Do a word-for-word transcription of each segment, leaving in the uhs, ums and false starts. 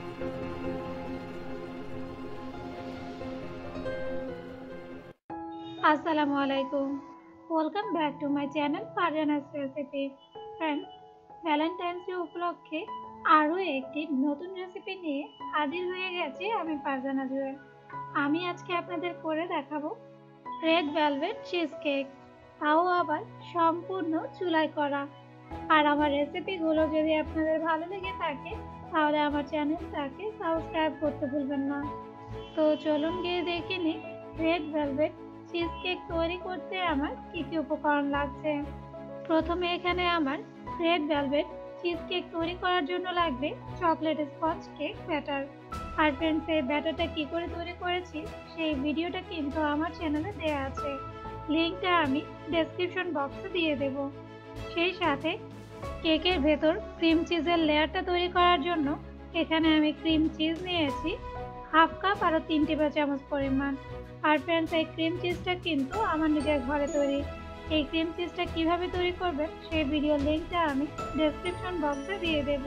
Assalamualaikum. Welcome back to my channel Farjana's Recipe. Friends, Valentine's day উপলক্ষে আরও একটি নতুন রেসিপি নিয়ে হাজির হয়ে গেছি আমি ফারজানা জুয়েল। আমি আজকে আপনাদের করে দেখাবো রেড ভেলভেট চিজ কেক, তাও আবার সম্পূর্ণ চুলায় করা। আর আমার রেসিপিগুলো যদি আপনাদের ভালো লেগে থাকে তাহলে আমার চ্যানেলটাকে সাবস্ক্রাইব করতে ভুলবেন না। তো চলুন গিয়ে দেখে নিই রেড ভেলভেট চিজ কেক তৈরি করতে আমার কি কি উপকরণ লাগছে। প্রথমে এখানে আমার রেড ভেলভেট চিজ কেক তৈরি করার জন্য লাগবে চকলেট স্পঞ্জ কেক ব্যাটার। আর ফ্রেন্ডস, এই ব্যাটারটা কি করে তৈরি করেছি সেই ভিডিওটা কিন্তু আমার চ্যানেলে দেওয়া আছে, লিঙ্কটা আমি ডেসক্রিপশন বক্সে দিয়ে দেব। সেই সাথে কেকের ভেতর ক্রিম চিজের লেয়ারটা তৈরি করার জন্য এখানে আমি ক্রিম চিজ নিয়েছি হাফ কাপ আরও তিন টেবিল চামচ পরিমাণ। আর ফ্রেন্ডস, এই ক্রিম চিজটা কিন্তু আমার নিজের ঘরে তৈরি। এই ক্রিম চিজটা কিভাবে তৈরি করবেন সেই ভিডিও লিঙ্কটা আমি ডেসক্রিপশন বক্সে দিয়ে দেব।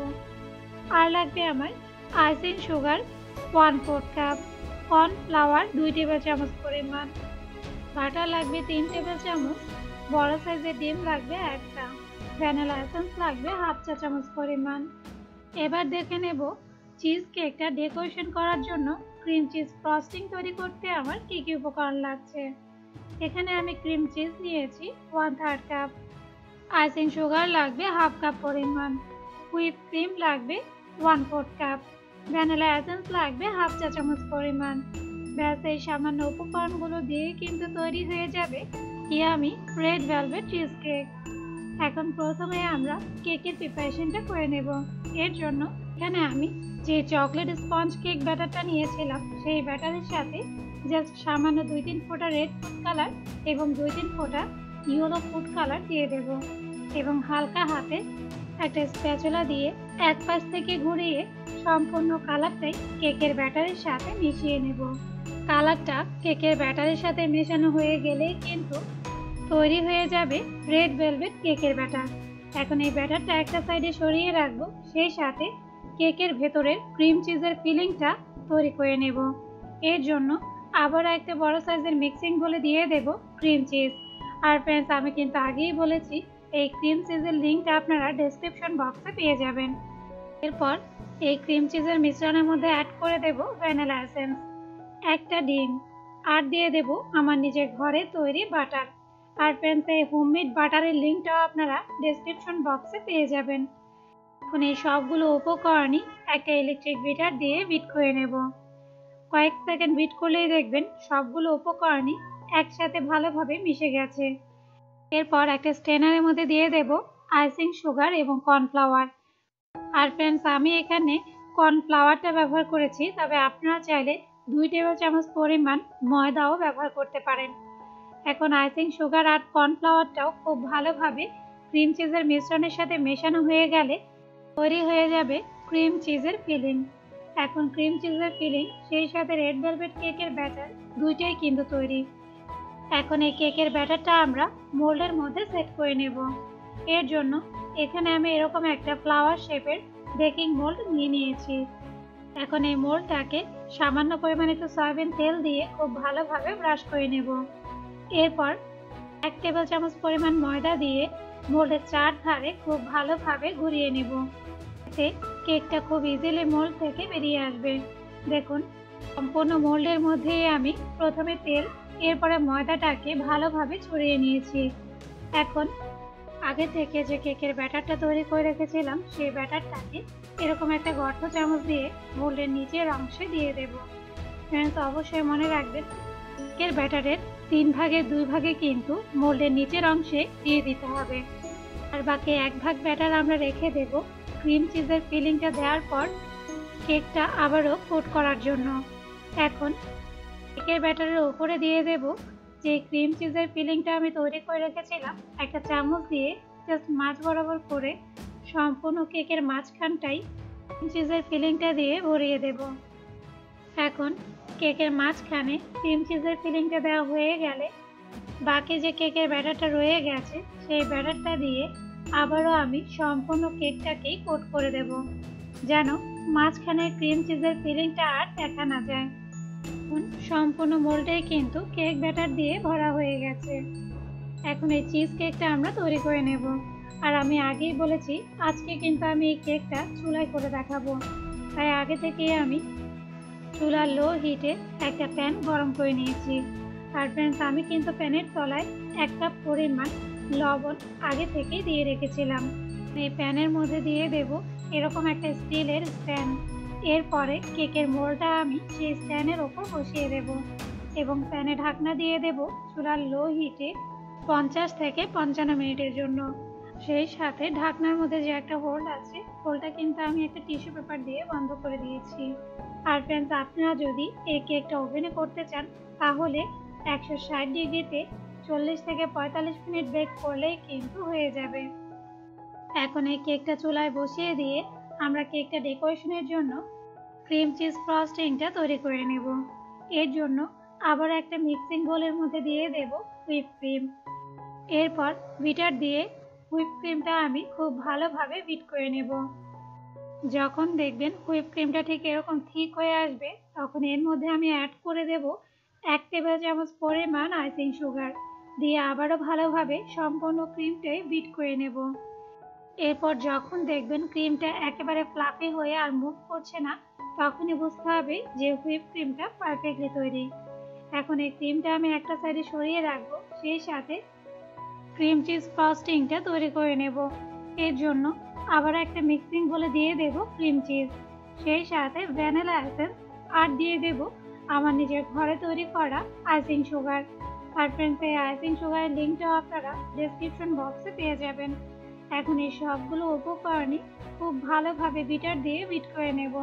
আর লাগবে আমার icing sugar one fourth cup, cornflour দুই টেবিল চামচ পরিমাণ, বাটার লাগবে তিন টেবিল চামচ, বড় সাইজের ডিম লাগবে একটা, ভ্যানিলা এসেন্স লাগবে হাফ চা চামচ পরিমাণ। এবার দেখে নেব চিজ কেকটা ডেকোরেশন করার জন্য ক্রিম চিজ ফ্রস্টিং তৈরি করতে আমার কি কি উপকরণ লাগছে। এখানে আমি ক্রিম চিজ নিয়েছি one third cup, icing sugar লাগবে হাফ কাপ পরিমাণ, হুইপ ক্রিম লাগবে one fourth cup, vanilla essence লাগবে হাফ চা চামচ পরিমাণ। ব্যাস, এই সামান্য উপকরণগুলো দিয়ে কিন্তু তৈরি হয়ে যাবে yummy red velvet cheese cake. এখন প্রথমে আমরা কেকের প্রিপারেশনটা করে নেব। এর জন্য এখানে আমি যে চকলেট স্পঞ্জ কেক ব্যাটারটা নিয়েছিলাম সেই ব্যাটারের সাথে জাস্ট সামান্য দুই তিন ফোঁটা রেড ফুড কালার এবং দুই তিন ফোঁটা ইয়েলো ফুড কালার দিয়ে দেব এবং হালকা হাতে একটা স্প্যাচুলা দিয়ে এক পাশ থেকে ঘুরিয়ে সম্পূর্ণ কালারটাই কেকের ব্যাটারের সাথে মিশিয়ে নেব। কালারটা কেকের ব্যাটারের সাথে মেশানো হয়ে গেলেই কিন্তু তৈরি হয়ে যাবে রেড ভেলভেট কেকের ব্যাটার। এখন এই ব্যাটারটা একটা সাইডে সরিয়ে রাখবো, সেই সাথে কেকের ভেতরের ক্রিম চিজের ফিলিংটা তৈরি করে নেব। এর জন্য আবার একটা বড় সাইজের মিক্সিং বলে দিয়ে দেব ক্রিম চিজ। আর ফ্রেন্ডস, আমি কিন্তু আগেই বলেছি এই ক্রিম চিজের লিঙ্কটা আপনারা ডেসক্রিপশন বক্সে পেয়ে যাবেন। এরপর এই ক্রিম চিজের মিশ্রণের মধ্যে অ্যাড করে দেব ভ্যানিলা এসেন্স, একটা ডিম, আর দিয়ে দেব আমার নিজের ঘরে তৈরি বাটার। আর ফ্রেন্ডস, এই হোমমেড বাটারের লিঙ্কটাও আপনারা ডেসক্রিপশন বক্সে পেয়ে যাবেন। এখন এই সবগুলো উপকরণই একটা ইলেকট্রিক বিটার দিয়ে বিট করে নেব। কয়েক সেকেন্ড বিট করলেই দেখবেন সবগুলো উপকরণই একসাথে ভালোভাবে মিশে গেছে। এরপর একটা স্ট্রেনারের মধ্যে দিয়ে দেব আইসিং সুগার এবং কর্নফ্লাওয়ার। আর ফ্রেন্ডস, আমি এখানে কর্নফ্লাওয়ারটা ব্যবহার করেছি, তবে আপনারা চাইলে দুই টেবিল চামচ পরিমাণ ময়দাও ব্যবহার করতে পারেন। এখন আইসিং সুগার আর কর্নফ্লাওয়ারটাও খুব ভালোভাবে ক্রিম চিজের মিশ্রণের সাথে মেশানো হয়ে গেলে তৈরি হয়ে যাবে ক্রিম চিজের ফিলিং। এখন ক্রিম চিজের ফিলিং সেই সাথে রেড ভেলভেট কেকের ব্যাটার দুইটাই কিন্তু তৈরি। এখন এই কেকের ব্যাটারটা আমরা মোল্ডের মধ্যে সেট করে নেব। এর জন্য এখানে আমি এরকম একটা ফ্লাওয়ার শেপের বেকিং মোল্ড নিয়ে নিয়েছি। এখন এই মোল্ডটাকে সামান্য পরিমাণে একটু সয়াবিন তেল দিয়ে খুব ভালোভাবে ব্রাশ করে নেব। এরপর এক টেবিল চামচ পরিমাণ ময়দা দিয়ে মোল্ডের চার ধারে খুব ভালোভাবে ঘুরিয়ে নেব, এতে কেকটা খুব ইজিলি মোল্ড থেকে বেরিয়ে আসবে। দেখুন, সম্পূর্ণ মোল্ডের মধ্যেই আমি প্রথমে তেল, এরপরে ময়দাটাকে ভালোভাবে ছড়িয়ে নিয়েছি। এখন আগে থেকে যে কেকের ব্যাটারটা তৈরি করে রেখেছিলাম সেই ব্যাটারটাকে এরকম একটা গর্ত চামচ দিয়ে মোল্ডের নিচের অংশে দিয়ে দেব। ফ্রেন্ডস, অবশ্যই মনে রাখবেন কেকের ব্যাটারের তিন ভাগের দুই ভাগে কিন্তু মোল্ডের নিচের অংশে দিয়ে দিতে হবে। আর বাকি এক ভাগ ব্যাটার আমরা রেখে দেব ক্রিম চিজের ফিলিংটা দেওয়ার পর কেকটা আবারও কোট করার জন্য। এখন কেকের ব্যাটারের উপরে দিয়ে দেব যে ক্রিম চিজের ফিলিংটা আমি তৈরি করে রেখেছিলাম, একটা চামচ দিয়ে জাস্ট মাঝ বরাবর করে সম্পূর্ণ কেকের মাঝখানটাই ক্রিম চিজের ফিলিংটা দিয়ে ভরিয়ে দেব। এখন কেকের মাঝখানে ক্রিম চিজের ফিলিংটা দেওয়া হয়ে গেলে বাকি যে কেকের ব্যাটারটা রয়ে গেছে সেই ব্যাটারটা দিয়ে আবারও আমি সম্পূর্ণ কেকটাকেই কোট করে দেব, যেন মাঝখানে ক্রিম চিজের ফিলিংটা আর দেখা না যায়। সম্পূর্ণ মোল্ডটাই কিন্তু কেক ব্যাটার দিয়ে ভরা হয়ে গেছে। এখন এই চিজ কেকটা আমরা তৈরি করে নেব। আর আমি আগেই বলেছি আজকে কিন্তু আমি এই কেকটা চুলায় করে দেখাবো, তাই আগে থেকে আমি চুলার লো হিটে একটা প্যান গরম করে নিয়েছি। আর ফ্রেন্ডস, আমি কিন্তু প্যানের তলায় এক কাপ পরিমাণ লবণ আগে থেকেই দিয়ে রেখেছিলাম। এই প্যানের মধ্যে দিয়ে দেব এরকম একটা স্টিলের স্ট্যান্ড। এরপরে কেকের মোল্ডটা আমি সেই স্ট্যান্ডের ওপর বসিয়ে দেব এবং প্যানে ঢাকনা দিয়ে দেব চুলার লো হিটে পঞ্চাশ থেকে পঞ্চান্ন মিনিটের জন্য। সেই সাথে ঢাকনার মধ্যে যে একটা হোল আছে, হোলটা কিন্তু আমি একটা টিস্যু পেপার দিয়ে বন্ধ করে দিয়েছি। আর ফ্রেন্ডস, আপনারা যদি এই কেকটা ওভেনে করতে চান তাহলে একশো ষাট ডিগ্রিতে চল্লিশ থেকে পঁয়তাল্লিশ মিনিট বেক করলেই কিন্তু হয়ে যাবে। এখন এই কেকটা চুলায় বসিয়ে দিয়ে আমরা কেকটা ডেকোরেশনের জন্য ক্রিম চিজ ফ্রস্টিংটা তৈরি করে নেব। এর জন্য আবার একটা মিক্সিং বোলের মধ্যে দিয়ে দেব হুইপ ক্রিম। এরপর বিটার দিয়ে হুইপ ক্রিমটা আমি খুব ভালোভাবে বিট করে নেব। যখন দেখবেন হুইপ ক্রিমটা ঠিক এরকম ঠিক হয়ে আসবে, তখন এর মধ্যে আমি অ্যাড করে দেব এক টেবিল চামচ পরিমাণ আইসিং সুগার দিয়ে আবারও ভালোভাবে সম্পূর্ণ ক্রিমটাই বিট করে নেব। এরপর যখন দেখবেন ক্রিমটা একেবারে ফ্লাফি হয়ে আর মুভ করছে না, তখনই বুঝতে হবে যে হুইপ ক্রিমটা পারফেক্টলি তৈরি। এখন এই ক্রিমটা আমি একটা সাইডে সরিয়ে রাখবো, সেই সাথে ক্রিম চিজ ফ্রস্টিংটা তৈরি করে নেব। এর জন্য আবার একটা মিক্সিং বলে দিয়ে দেব ক্রিম চিজ, সেই সাথে ভ্যানিলা এসেন্স আর দিয়ে দেব আমার নিজের ঘরে তৈরি করা আইসিং সুগার। আর ফ্রেন্ডস, এই আইসিং সুগারের লিঙ্কটাও আপনারা ডেসক্রিপশন বক্সে পেয়ে যাবেন। এখন এই সবগুলো উপকরণই খুব ভালোভাবে বিটার দিয়ে বিট করে নেব।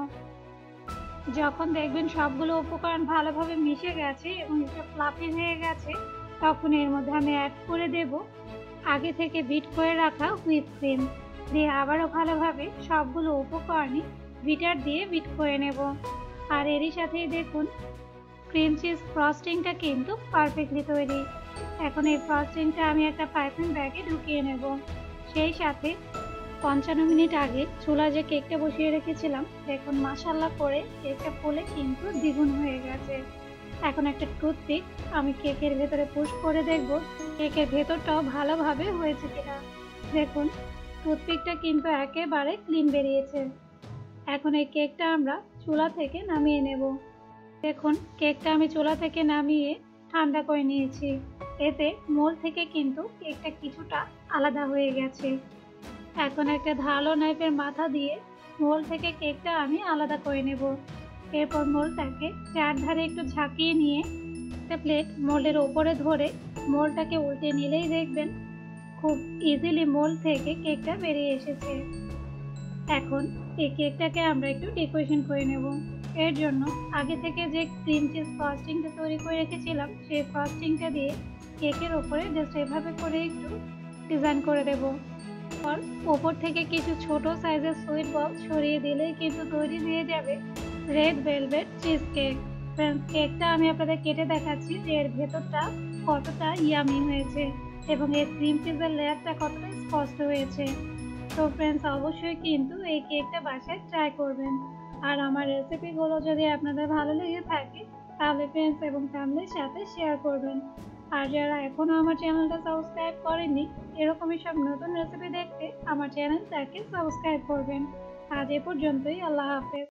যখন দেখবেন সবগুলো উপকরণ ভালোভাবে মিশে গেছে এবং এটা ফ্লাফি হয়ে গেছে, তখন এর মধ্যে আমি অ্যাড করে দেব আগে থেকে বিট করে রাখা হুইপ ক্রিম দিয়ে আবারও ভালোভাবে সবগুলো উপকরণই বিটার দিয়ে বিট করে নেব। আর এরই সাথেই দেখুন ক্রিম চিজ ফ্রস্টিংটা কিন্তু পারফেক্টলি তৈরি। এখন এই ফ্রস্টিংটা আমি একটা পাইপিং ব্যাগে ঢুকিয়ে নেব। সেই সাথে পঞ্চান্ন মিনিট আগে চুলা যে কেকটা বসিয়ে রেখেছিলাম, দেখুন মাশাআল্লাহ করে কেকটা ফুলে কিন্তু দ্বিগুণ হয়ে গেছে। এখন একটা টুথপিক আমি কেকের ভেতরে পুশ করে দেখব কেকের ভেতরটাও ভালোভাবে হয়েছে কিনা। দেখুন টুথপিকটা কিন্তু একেবারে ক্লিন বেরিয়েছে। এখন এই কেকটা আমরা চুলা থেকে নামিয়ে নেব। দেখুন কেকটা আমি চুলা থেকে নামিয়ে ঠান্ডা করে নিয়েছি। এতে মোল্ড থেকে কিন্তু কেকটা কিছুটা আলাদা হয়ে গেছে। এখন একটা ধারালো নাইফের মাথা দিয়ে মোল্ড থেকে কেকটা আমি আলাদা করে নেব। এরপর মোল্ডটাকে চারধারে একটু ঝাঁকিয়ে নিয়ে একটা প্লেট মোল্ডের ওপরে ধরে মোল্ডটাকে উল্টে নিলেই দেখবেন খুব ইজিলি মোল্ড থেকে কেকটা বেরিয়ে এসেছে। এখন এই কেকটাকে আমরা একটু ডেকোরেশন করে নেব। এর জন্য আগে থেকে যে ক্রিম চিজ ফ্রস্টিংটা তৈরি করে রেখেছিলাম, সেই ফ্রস্টিংটা দিয়ে কেকের ওপরে জাস্ট এভাবে করে একটু ডিজাইন করে দেব। আর ওপর থেকে কিছু ছোট সাইজের সুইট বল ছড়িয়ে দিলেই কিন্তু তৈরি হয়ে যাবে red velvet cheese cake. Friends, কেকটা আমি আপনাদের কেটে দেখাচ্ছি যে এর ভেতরটা কতটা ইয়ামি হয়েছে এবং এর ক্রিম চিজের লেয়ারটা কতটা স্পষ্ট হয়েছে। তো ফ্রেন্ডস, অবশ্যই কিন্তু এই কেকটা বাসায় ট্রাই করবেন। আর আমার রেসিপিগুলো যদি আপনাদের ভালো লেগে থাকে তাহলে ফ্রেন্ডস এবং ফ্যামিলির সাথে শেয়ার করবেন। আর যারা এখনো আমার চ্যানেলটা সাবস্ক্রাইব করেননি, এরকমই সব নতুন রেসিপি দেখতে আমার চ্যানেলটাকে সাবস্ক্রাইব করবেন। আজ এ পর্যন্তই, আল্লাহ হাফেজ।